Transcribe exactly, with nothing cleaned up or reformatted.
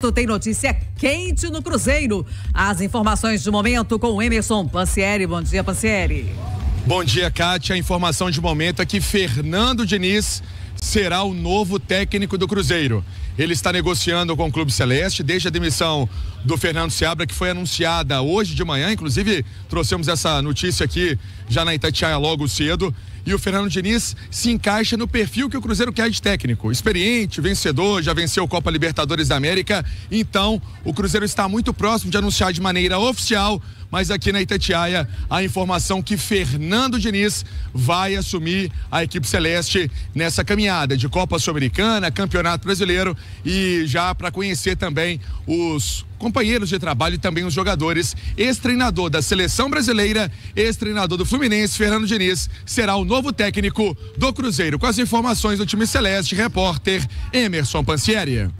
momento tem notícia quente no Cruzeiro. As informações de momento com o Emerson Pansieri. Bom dia, Pansieri. Bom dia, Kátia. A informação de momento é que Fernando Diniz será o novo técnico do Cruzeiro. Ele está negociando com o Clube Celeste desde a demissão do Fernando Seabra, que foi anunciada hoje de manhã. Inclusive, trouxemos essa notícia aqui já na Itatiaia logo cedo. E o Fernando Diniz se encaixa no perfil que o Cruzeiro quer de técnico. Experiente, vencedor, já venceu Copa Libertadores da América. Então, o Cruzeiro está muito próximo de anunciar de maneira oficial, mas aqui na Itatiaia a informação que Fernando Diniz vai assumir a equipe celeste nessa caminhada de Copa Sul-Americana, Campeonato Brasileiro, e já para conhecer também os companheiros de trabalho e também os jogadores. Ex-treinador da Seleção Brasileira, ex-treinador do Fluminense, Fernando Diniz, será o novo técnico do Cruzeiro. Com as informações do time celeste, repórter Emerson Pansieri.